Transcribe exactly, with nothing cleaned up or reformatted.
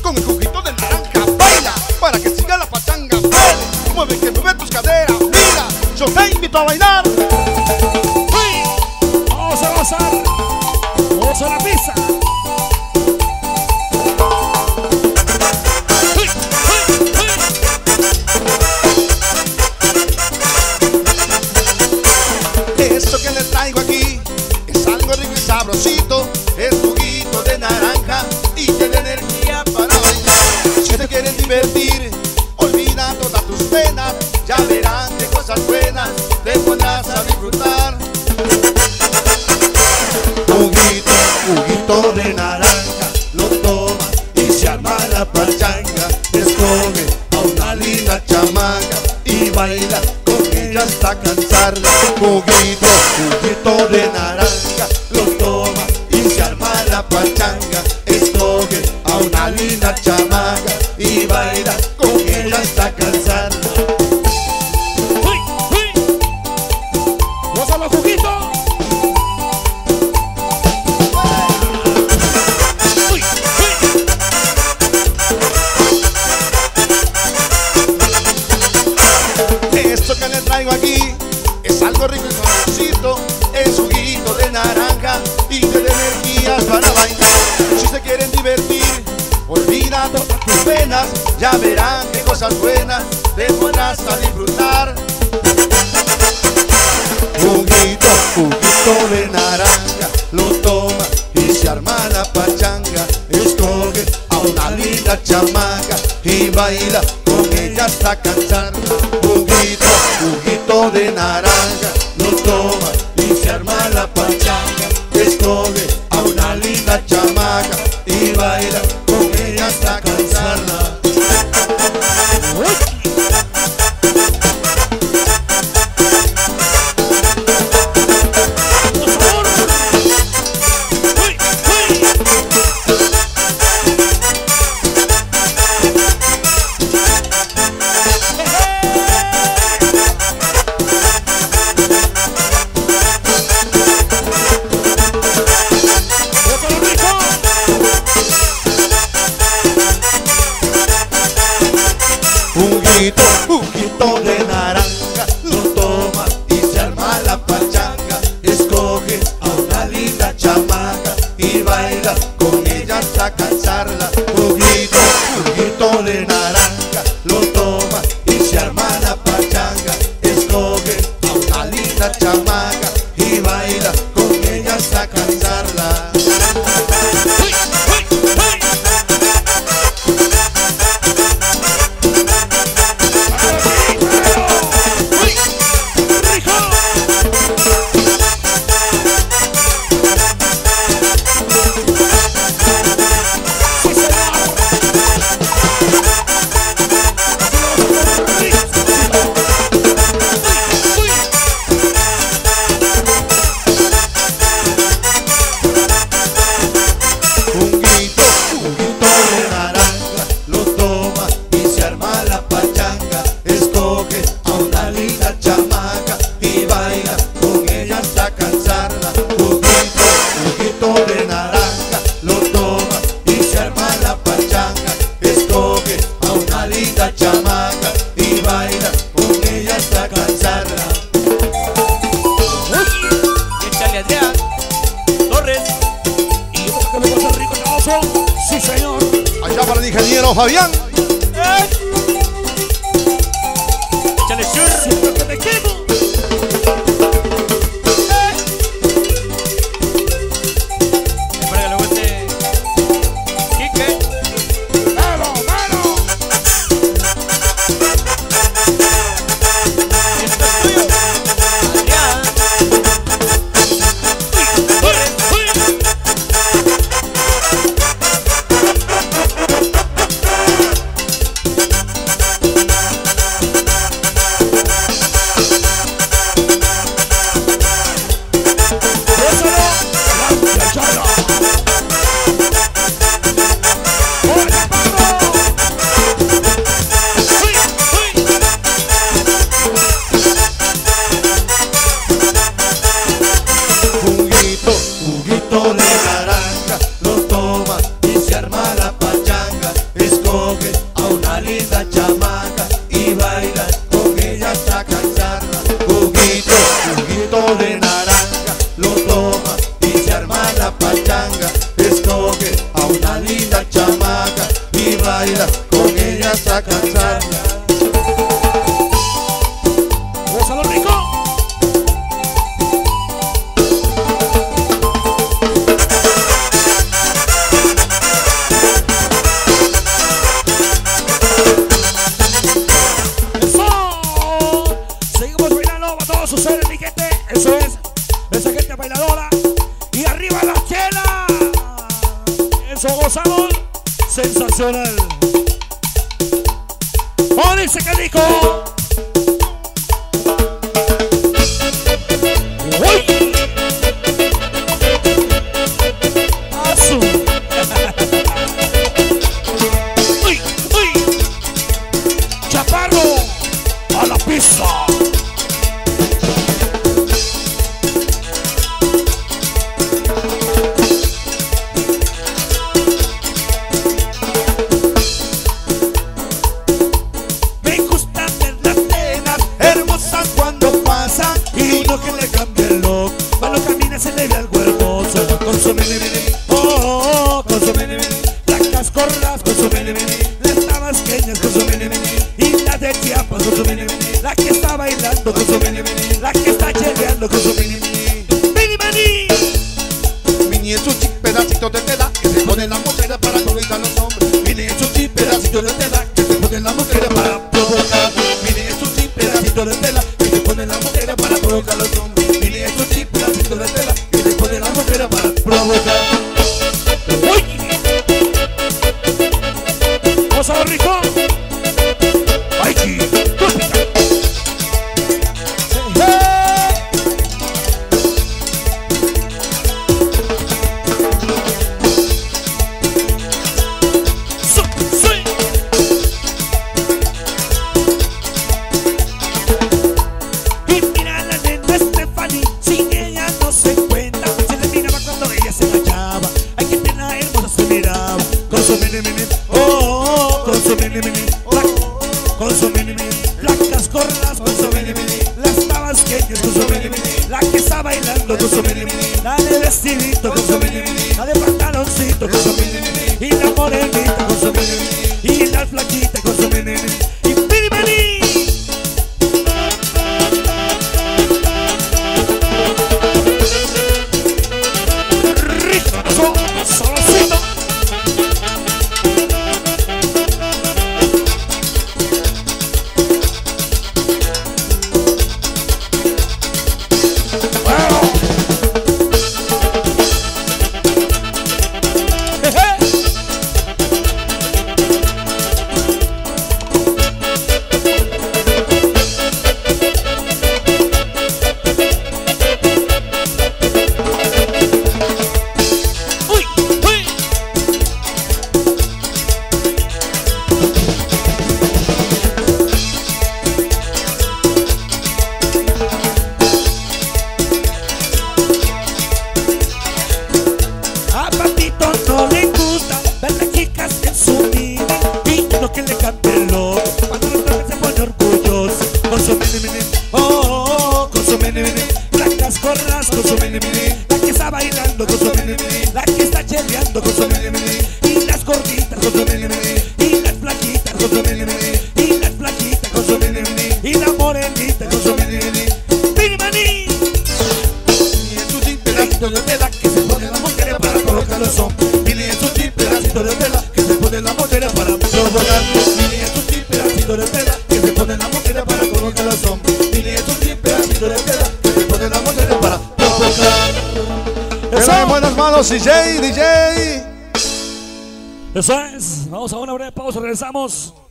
con el juguito de naranja. Baila para que siga la pachanga. Mueve, mueve que mueve tus caderas. Mira, yo te invito a bailar. Vamos a gozar. Vamos a la pista. Esto que les traigo aquí es algo rico y sabrosito. Es juguito de naranja y tiene energía para bailar. Si te quieren divertir, olvida todas tus penas. Ya verán qué cosas buenas te podrás a disfrutar. Juguito, juguito de naranja, lo tomas y se arma la pachanga. Escoge a una linda chamaca y baila con ella hasta cansarla. Juguito, juguito de naranja, lo toma y se arma la pachanga. Escoge a una linda chamaca y baila con ella hasta cansarla. ¡Uy! ¡Uy! ¡Goza los juguitos! ¡Uy! ¡Uy! Esto que les traigo aquí es algo rico y sabrosito. Es juguito de naranja y te da energías para bailar. Si se quieren divertir, olvida todas tus penas. Ya verán qué cosas buenas te podrás a disfrutar. Juguito, juguito de naranja, lo toma y se arma la pachanga. Escoge a una linda chamaca y baila con ella hasta cansarla. Juguito, juguito de naranja, lo toma y se arma la pachanga. Escoge a una linda chamaca y baila con ella hasta cansarla. Juguito, juguito de naranja, lo toma y se arma la pachanga. Escoge a una linda chamaca y baila con ella hasta cansarla. Juguito, juguito de naranja, lo toma y se arma la pachanga. Escoge a una linda chamaca y baila con ella hasta cansarla. Chamaca y baila con ella hasta cansarla. Échale Adrián Torres. Y yo creo que me pasa rico, sabroso. Sí, señor. Allá para el ingeniero Fabián. Échale Shur. Siempre que me quemo. Espera que luego este Quique. ¡Mano, mano! Esto es tuyo. Adrián Torres. eso gozamos. Sensacional. Onyx Calico. Uy. Azul. Uy, uy. Chaparro a la pista. Y uno que le cambia el look, cuando camina se le ve algo hermoso. Con su mini mini, oh, oh, oh, con su mini mini. Las corras con su mini mini. Las tabasqueñas con su mini mini. Y las de Chiapas con su mini mini. La que está bailando con su mini mini. La que está cheleando con su mini mini. Mini mini. Mini es un chip, pedacito de tela que se pone en la mujer para conquistar a los hombres. Mini es un chip, pedacito de tela que se pone en la mujer para provocar. Mini es un chip, pedacito de tela pone la mujer para provocar a los hombres. Mire estos chicos, pedacito de tela que le pone la mujer para provocar. ¡Uy! ¡Vamos a rico! ¡Ay, sí! Con su mini mini, las corras con su mini mini, las tabasqueñas con su mini mini, la que está bailando con su mini mini, la de vestidito con su mini mini, la de pantaloncito con su mini mini, y la morenita con su mini mini, y la flaquita con su mini mini, y mini mini. Rico, solocito. No le gusta ver las chicas en su mini y lo que le cambia el loco. Cuando los hombres se pone orgulloso con su mini mini, oh, oh, oh, con su mini mini. Blancas corras con su mini mini, la que está bailando con su mini mini, la que está cheleando con su mini mini, y las gorditas con su mini mini, y las flaquitas con su mini mini, y las flaquitas con su mini mini, y la morenita con su mini mini, mini mini. Y es un chip pedacito de tela que se pone la mujer para provocar los hombres. Mini es un chip pedacito de tela que se pone la mujer para provocar. Mini es un chip pedacito de tela que se pone la mujer para provocar los hombres. Mini es un chip pedacito de tela que se pone la mujer para provocar. Eso. En buenas manos, D J, D J. Eso es. Vamos a una breve pausa, regresamos.